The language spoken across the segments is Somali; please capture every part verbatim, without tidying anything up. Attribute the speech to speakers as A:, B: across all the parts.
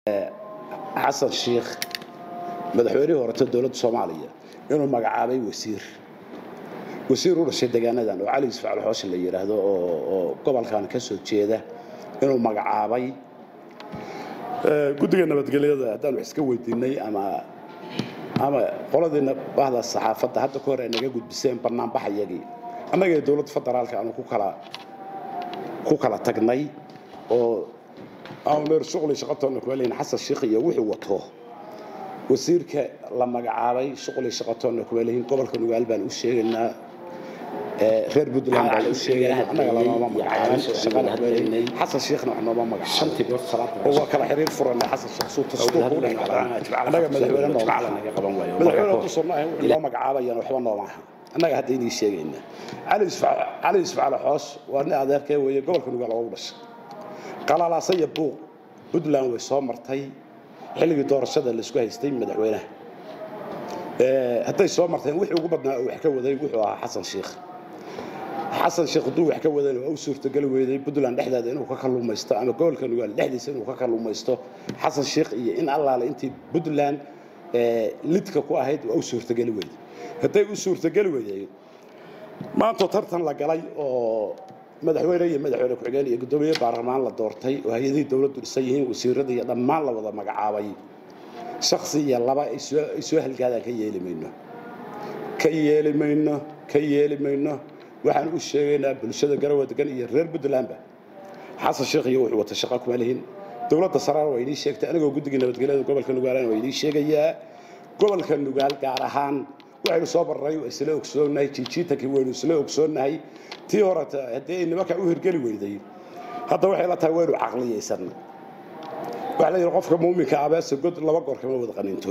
A: حسن الشيخ مدحوينه horta dawladda Soomaaliya inuu magacaabay wasiir wasiir u dhashay deegaanadan oo Cali Isfacil Xoosh la yiraahdo oo gobolkan ka soo jeeda inuu magacaabay ee gudiga nabadgelyada hadaan wax iska weydiinay ama ama qoladina bahda saxaafadda hadda ka hor ay naga gudbiseen barnaamijyadii annaga dawladda federaalka aanu ku kala ku kala tagnay oo أنا شغلي شقتنا كوالين حسن الشيخ يوحي وطه وسيرك لما قعابي شغلي شقتنا كوالين قبل كانوا قلبان وشيء إنه غير بدلان على وشيء أنا قال ما مقعد شغال كوالين حسن الشيخ نحن ما مقعد شنتي بصراحة هو كلا حرير فرنا حسن الشيخ صوت الصوت أنا قال مدحونا مدحونا مدحونا تصرنا ما مقعابي أنا وحنا معها أنا قاعد يدي شيء إنه على يسفع على يسفع على حاس وأنا هذا كوي قبل كانوا قالوا بس قال لا سيبو بدلان ويسoo martay xilligii doorashada la isku haystay madaxweynaha ee haday soo martay wixii ugu badnaa wax ka waday wuxuu ahaa Xasan Sheekh Xasan Sheekh duu wax ka waday oo suurta gal weeday Puntland dhexdeeda inuu ka kaluumaysto ama gobolka Nugaal dhexdiisa inuu ka kaluumaysto Xasan Sheekh iyo in allaale intii Puntland ee lidka ku ahayd oo suurta gal weeday haday u suurta gal weeday maanta tartan la galay oo madaxweyne iyo madaxweyne ku xigeen iyo gudoomiye baarlamaan la doortay oo hay'adaha dawladdu dhisay yihiin wasiirada iyo dhammaan la wada magacaabay shakhsi iyo laba ay soo halgaada ka yeelimayno ka yeelimayno ka yeelimayno waxaan u sheegaynaa bulshada garowe degan iyo reer Puntland ba Xasan Sheekh iyo wuxuu wata shaqo kuma leeyin dawladda saraar way inii sheegtay anigoo gudiga nabadgelyada gobolka Nugaal way inii sheegayaa gobolka Nugaal gaar ahaan waxay soo baray isla ogsoonahay jijiitakii weyn isla ogsoonahay tii horata hadii ay nimanka u hirgeli weyday hadda waxay la tahay weeru aqliyeysan waxa la yiri qofka muuminka abaas god laba goor kama wada qaninto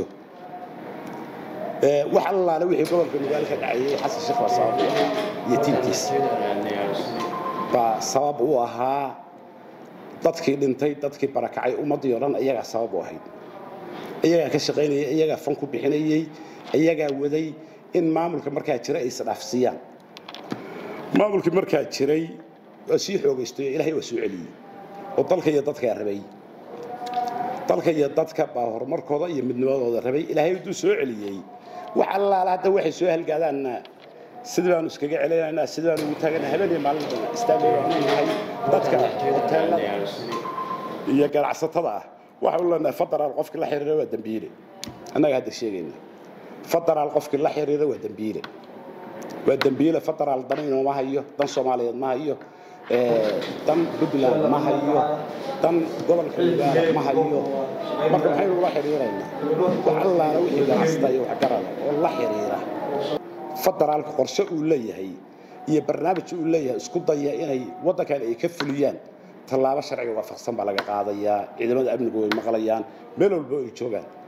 A: ee waxa la la wixii gobolka Nugaal ka dhacay Xasan Sheekh Wasaab iyo tiintiis ba sabab u ahaa dadkii dhintay dadkii barakacay ummadii oo dhan iyaga sabab u ahayd iyaga ka shaqeynayay iyaga fan ku bixinayay iyaga waday in maamulka markaa jira ay isdhaafsiyaan maamulka markaa jiray oo si xoogaystay ilaahay waa soo celiyay oo dalka iyo dadka rabay dalka iyo dadka baa horumarkooda iyo midnimadooda rabay ilaahay uu soo celiyay wax allaala hadda waxay soo halgaadaan sidaan iskaga celinaynaa sidaan ugu taagan habeenii maalinta istaagay dadka hoteelada iyo ganacsatada waxa uu leenahay fadlan qofka la xiriiro waa dambiile annaga hadda sheegayna fadlan qofka la xiriiro waa dambiile waa dambiile fadlan danayno ma hayo dan Soomaaliyeed ma hayo ee dan Puntland ma hayo dan gobolka Nugaal ma hayo marka maxay ugu xiriireynaa wax allaala wixii ganacsatay wax garan oo la xiriira federaalka qorshe uu leeyahay iyo barnaamij uu leeyahay isku daya inay wadankan ay ka fuliyaan talaabo sharci waafaqsan baa laga qaadayaa ciidamada amnigu way maqlayaan meel walba ay joogaan